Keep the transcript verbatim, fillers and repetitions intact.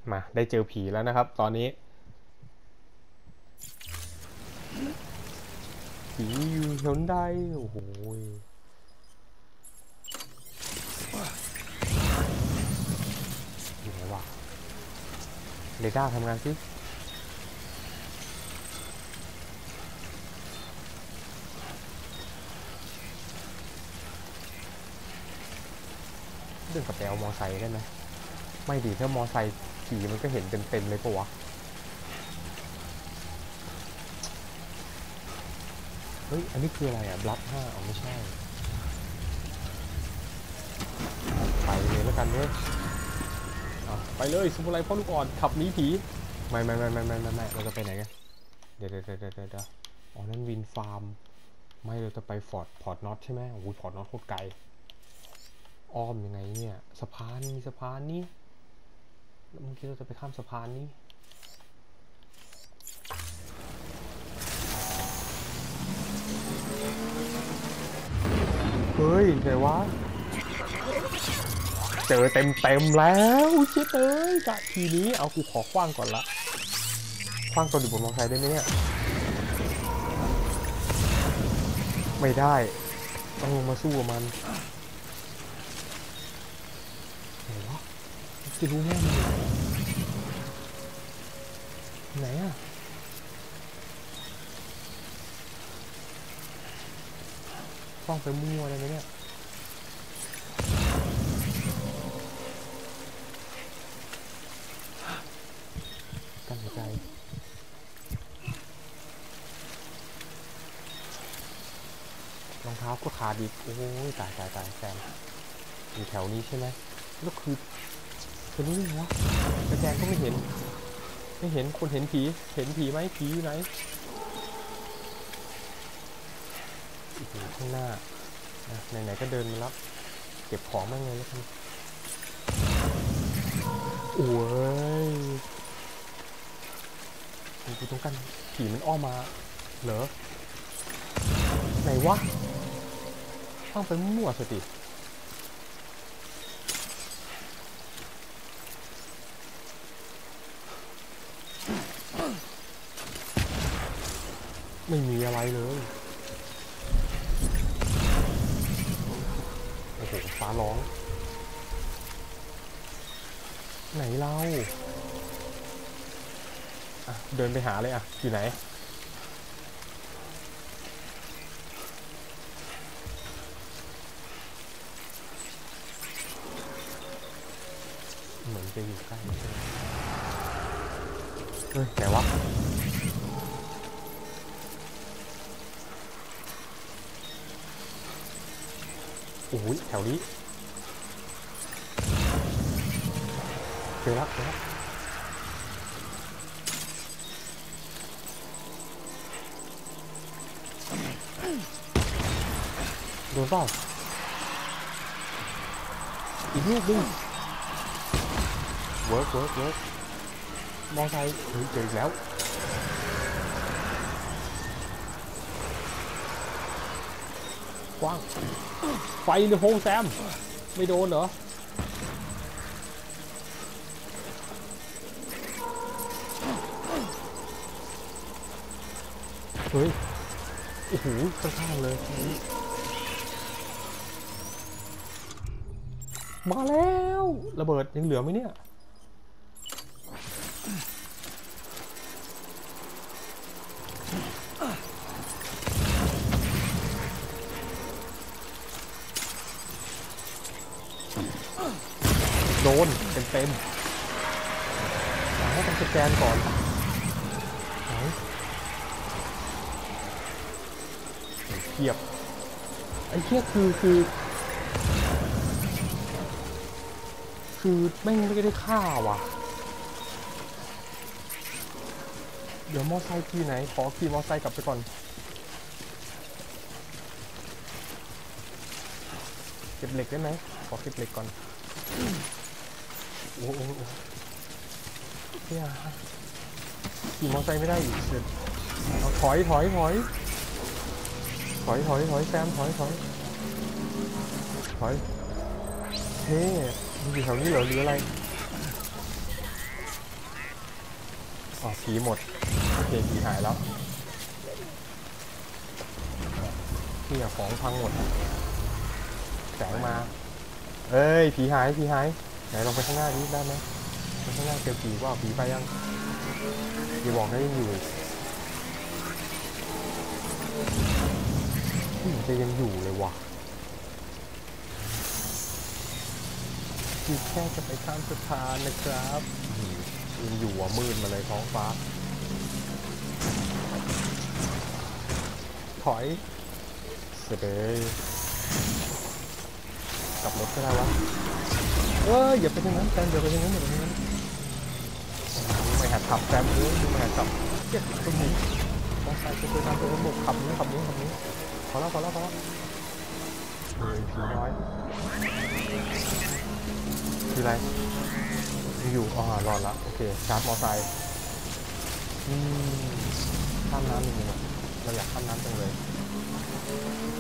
มาได้เจอผีแล้วนะครับตอนนี้ผีอยู่ชนได้โอ้โหอยู่ไหนวะเรดาร์ทำงานสิเรื่องกับแปลมอไซค์ได้ไหมไม่ดีถ้ามอไซค์ผีมันก็เห็นเต็มๆเลยปะวะเฮ้ยอันนี้คืออะไรอ่ะบลัดห้าอ๋อไม่ใช่ไปเลยแล้วกันเว้ยไปเลยสมุไรพ่อลูกอ่อนขับหนีผีไม่ไม่ไม่ไม่ไม่ไม่เราจะไปไหนกันเดี๋ยวเดี๋ยวเดี๋ยวเดี๋ยวอ๋อนั่นวินฟาร์มไม่เราจะไปฟอร์ดพอร์ตน็อตใช่ไหมโอ้โหพอร์ตน็อตโคตรไกลอ้อมยังไงเนี่ยสะพานมีสะพานนี่แล้วเมื่อกี้เราจะไปข้ามสะพานนี้เฮ้ยไหนวะเจอเต็มเต็มแล้วเจ๊เต้ยกะทีนี้เอากูขอคว้างก่อนละคว้างตัวดิบบนมอเตอร์ไซค์ได้ไหมเนี่ยไม่ได้ต้องลงมาสู้กับมันไหนวะจะรู้แน่เลยไหนอะคว้างไปมั่วอะไรไหมเนี่ยกั้นหัวใจรองเท้าก็ขาดอีกโอ้ยตายตายตายแซมอยู่แถวนี้ใช่ไหมแล้วคือเป็นนี่วะกระแจงก็ไม่เห็นไม่เห็นคนเห็นผีเห็นผีไหมผีอยู่ไหนโอ้โหข้างหน้าไหนๆก็เดินมาแล้วเก็บของมาไงแล้วกันโอ้ยกูต้องกันผีมันอ้อมมาเหรอไหนวะต้องไปมั่วสติไม่มีอะไรเลยโอ้โหฟ้าร้องไหนเล่าอ่ะเดินไปหาเลยอ่ะอยู่ไหนเหมือนจะอยู่ใกล้เฮ้ยไหนวะโอ้ยแถวนี้เจอแล้วเจอแล้วโดนเปล่าอีกนิดนึงเวิร์กเวิร์กเวิร์กมอไซค์เฮ้ยเจออีกแล้วกว้างไฟในโฮงแซมไม่โดนเหรอเฮ้ยโอ้โหข้างๆเลยมาแล้วระเบิดยังเหลือไหมเนี่ยโดนเต็มเต็มให้ทำสแกนก่อนไหนเทียบไอ้เทียบคือคือคือไม่ไม่ได้ฆ่าว่ะเดี๋ยวมอไซค์ขี่ไหนขอขี่มอไซค์กลับไปก่อนเก็บเหล็กได้ไหมขอเก็บเหล็กก่อนโอ้โหเนี่ยขี่มอไซค์ไม่ได้อีกเดี๋ยวเอาถอยถอยถอยถอยถอยถอยแซมถอยถอยถอยเฮ้มันอยู่แถวนี้เหรอหรืออะไรอ๋อผีหมดโอเคผีหายแล้วนี่อะของพังหมดแสงมาเอ้ยผีหายผีหายไหนลองไปข้างหน้าดิได้ไหมไปข้างหน้าเจอผีว่าผีไปยังอย่าบอกนะยังอยู่จะยังอยู่เลยว่ะคือแค่จะไปข้ามสะพานนะครับยังอยู่อ่ะมืดมาเลยท้องฟ้าถอยเสด็จกลับรถก็ได้วะเอ้ยอย่าไปทางนั้นแซมอย่าไปทางนั้นอย่าไปทางนั้นไม่หัดขับแซมเลยไม่หัดขับเจ็บตรงนี้ต้องใส่ไปตามตัวระบบขับนี้ขับนี้ขับนี้พอแล้วพอแล้วพอแล้วเฮ้ยผีน้อยคืออะไรอยู่อ๋อรอดละโอเคชาร์จมอไซค์ข้ามน้ำยังไงเราอยากข้ามน้ำจังเลย